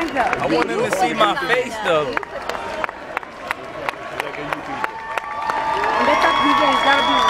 hands up. I want him to see my face though. And that's up, DJ. It's gotta be